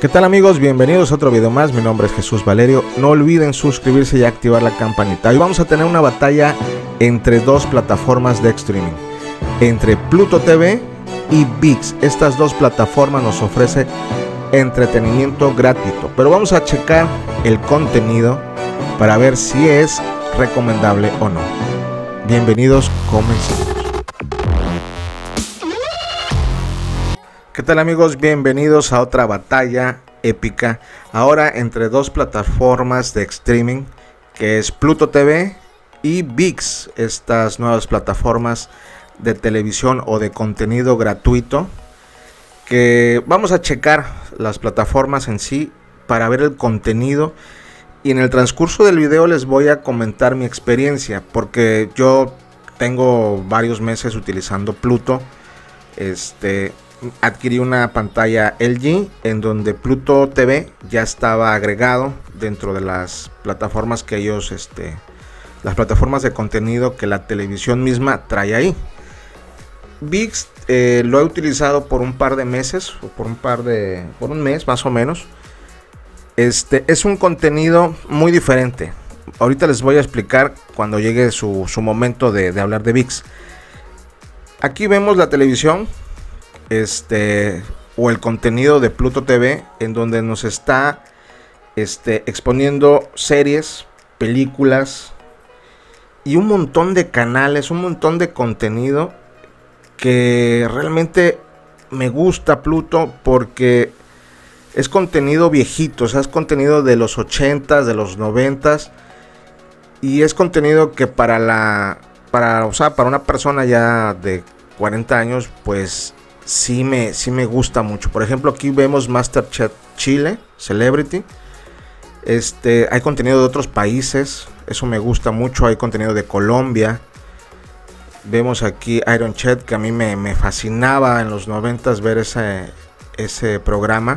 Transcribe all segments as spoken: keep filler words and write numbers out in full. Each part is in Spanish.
¿Qué tal amigos? Bienvenidos a otro video más, mi nombre es Jesús Valerio. No olviden suscribirse y activar la campanita. Hoy vamos a tener una batalla entre dos plataformas de streaming, entre Pluto T V y ViX. Estas dos plataformas nos ofrecen entretenimiento gratuito, pero vamos a checar el contenido para ver si es recomendable o no. Bienvenidos, comencemos. ¿Qué tal amigos? Bienvenidos a otra batalla épica, ahora entre dos plataformas de streaming, que es Pluto T V y ViX, estas nuevas plataformas de televisión o de contenido gratuito, que vamos a checar las plataformas en sí para ver el contenido, y en el transcurso del video les voy a comentar mi experiencia, porque yo tengo varios meses utilizando Pluto. Este adquirí una pantalla L G en donde Pluto T V ya estaba agregado dentro de las plataformas que ellos, este, las plataformas de contenido que la televisión misma trae ahí. ViX eh, lo he utilizado por un par de meses, o por un par de, por un mes más o menos. Este es un contenido muy diferente. Ahorita les voy a explicar cuando llegue su, su momento de, de hablar de ViX. Aquí vemos la televisión. Este o el contenido de Pluto T V, en donde nos está este, exponiendo series, películas y un montón de canales, un montón de contenido que realmente me gusta Pluto, porque es contenido viejito, o sea, es contenido de los ochentas, de los noventas, y es contenido que para la para, o sea, para una persona ya de cuarenta años, pues Sí me, sí me gusta mucho. Por ejemplo, aquí vemos MasterChef Chile, Celebrity. Este, hay contenido de otros países, eso me gusta mucho. Hay contenido de Colombia. Vemos aquí Iron Chef, que a mí me, me fascinaba en los noventas ver ese, ese programa.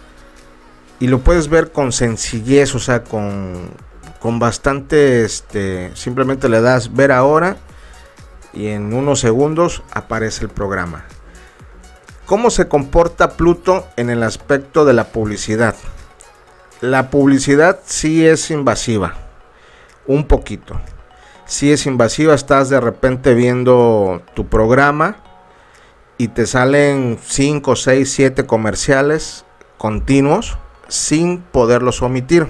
Y lo puedes ver con sencillez, o sea, con, con bastante, este, simplemente le das ver ahora y en unos segundos aparece el programa. ¿Cómo se comporta Pluto en el aspecto de la publicidad? La publicidad sí es invasiva, un poquito. Sí es invasiva, estás de repente viendo tu programa y te salen cinco, seis, siete comerciales continuos sin poderlos omitir.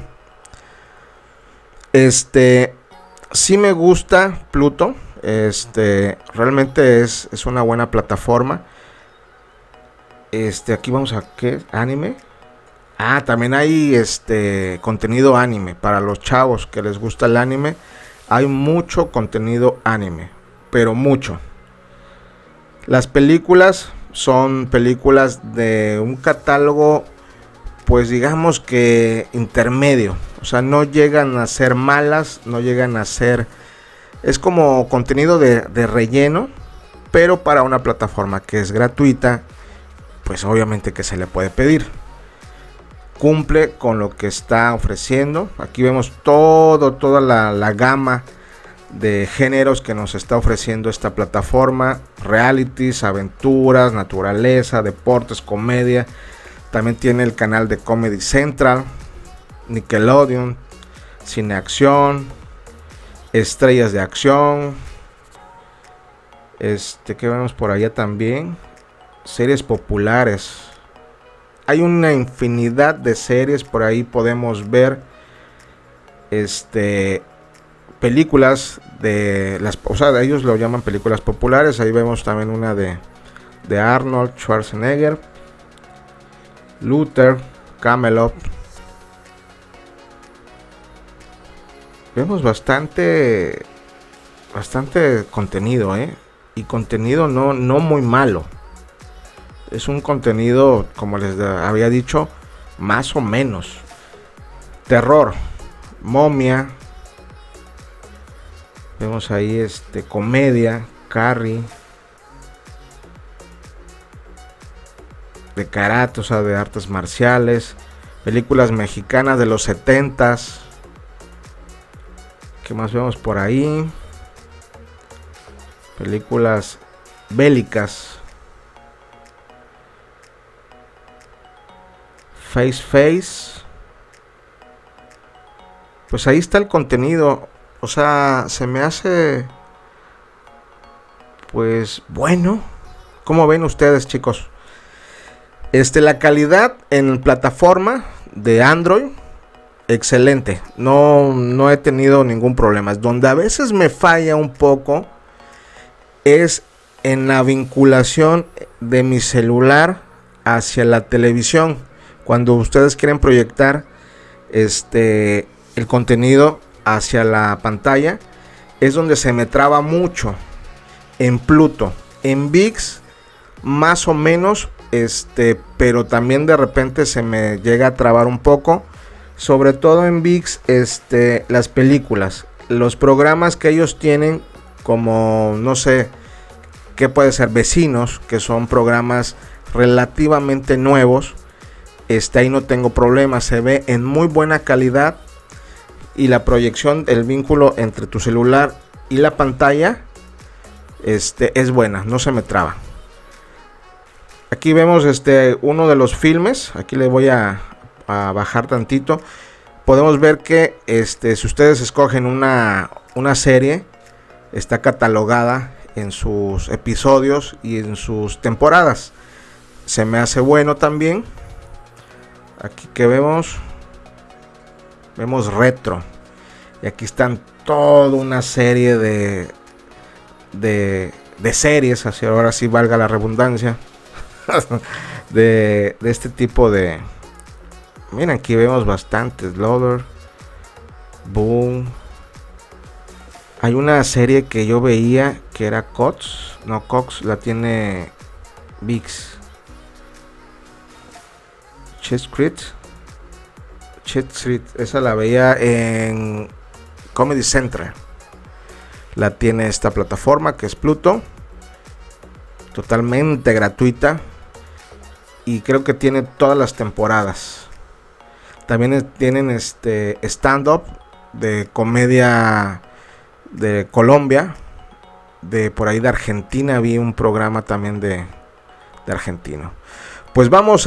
Este, sí me gusta Pluto, este, realmente es, es una buena plataforma. Este, aquí vamos a ¿qué? Anime. Ah, también hay este contenido anime para los chavos que les gusta el anime. Hay mucho contenido anime, pero mucho. Las películas son películas de un catálogo, pues digamos que intermedio. O sea, no llegan a ser malas, no llegan a ser... Es como contenido de, de relleno, pero para una plataforma que es gratuita, pues obviamente que se le puede pedir. Cumple con lo que está ofreciendo. Aquí vemos todo, toda la, la gama de géneros que nos está ofreciendo esta plataforma. Realities, aventuras, naturaleza, deportes, comedia. También tiene el canal de Comedy Central, Nickelodeon, cine acción, estrellas de acción. Este que vemos por allá también. Series populares. Hay una infinidad de series por ahí. Podemos ver este películas de las, o sea, ellos lo llaman películas populares. Ahí vemos también una de, de Arnold Schwarzenegger, Luther, Camelot. Vemos bastante bastante contenido, ¿eh? Y contenido no, no muy malo. Es un contenido, como les había dicho, más o menos. Terror, momia. Vemos ahí este comedia, Carrie. De karate, o sea, de artes marciales. Películas mexicanas de los setentas. ¿Qué más vemos por ahí? Películas bélicas. Face Face. Pues ahí está el contenido. O sea, se me hace pues bueno. ¿Cómo ven ustedes, chicos? Este, la calidad en plataforma de Android, excelente. No, no he tenido ningún problema. Donde a veces me falla un poco es en la vinculación de mi celular hacia la televisión. Cuando ustedes quieren proyectar este el contenido hacia la pantalla, es donde se me traba mucho. En Pluto, en ViX más o menos, este, pero también de repente se me llega a trabar un poco, sobre todo en ViX, este, las películas, los programas que ellos tienen, como no sé qué puede ser, Vecinos, que son programas relativamente nuevos. Este, ahí no tengo problema, se ve en muy buena calidad y la proyección, el vínculo entre tu celular y la pantalla, este, es buena, no se me traba. Aquí vemos este, uno de los filmes. Aquí le voy a, a bajar tantito. Podemos ver que este, si ustedes escogen una, una serie, está catalogada en sus episodios y en sus temporadas. Se me hace bueno también. Aquí que vemos, vemos retro. Y aquí están toda una serie de, de, de series, así ahora sí valga la redundancia. de, de este tipo de... Miren, aquí vemos bastantes. Loader, Boom. Hay una serie que yo veía que era Cox. No, Cox la tiene ViX. Chet Street. Chet Street. Esa la veía en Comedy Central. La tiene esta plataforma que es Pluto. Totalmente gratuita. Y creo que tiene todas las temporadas. También tienen este stand-up de comedia de Colombia. De por ahí de Argentina. Vi un programa también de, de argentino. Pues vamos a...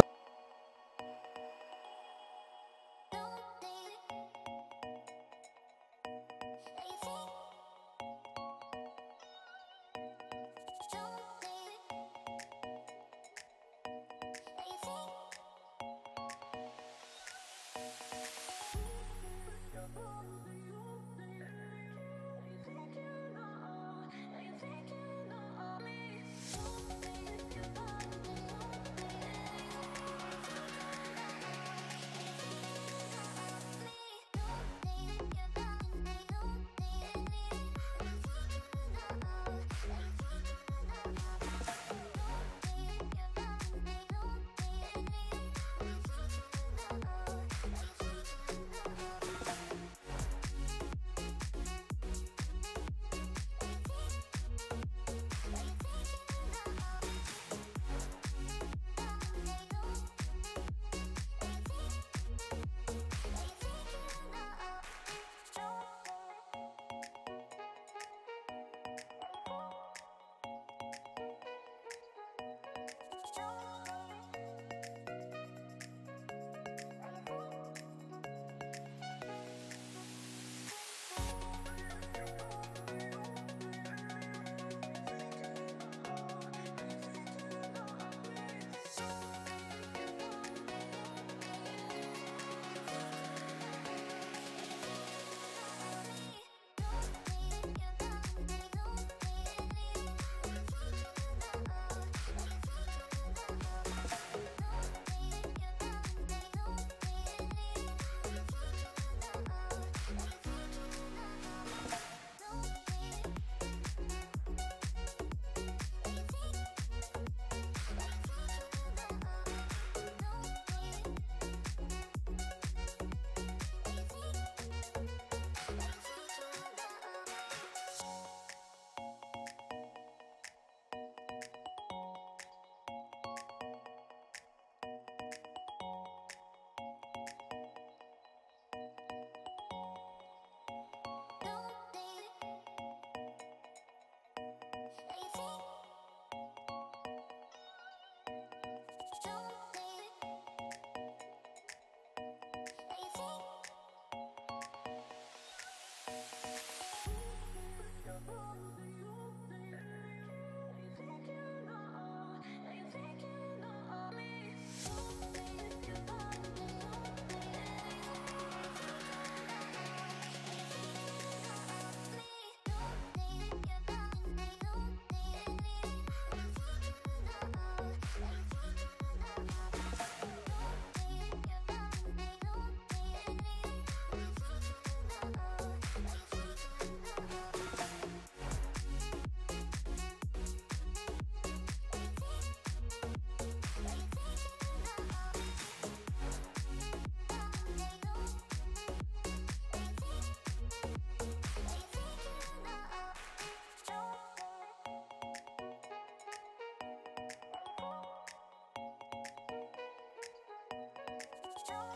true.